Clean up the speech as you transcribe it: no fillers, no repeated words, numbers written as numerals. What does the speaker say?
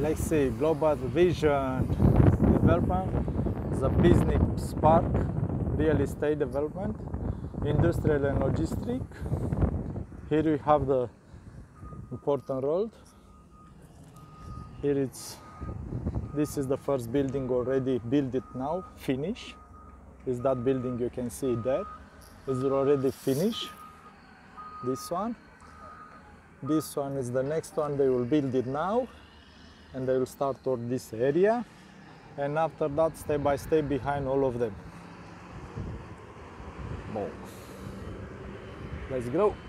let's say, global vision development, the business park, real estate development, industrial and logistic. Here we have the important road. Here this is the first building already built it now, finished. Is that building you can see there. Is already finished. This one. This one is the next one, they will build it now and they will start toward this area, and after that step by step behind all of them. Boom. Let's go.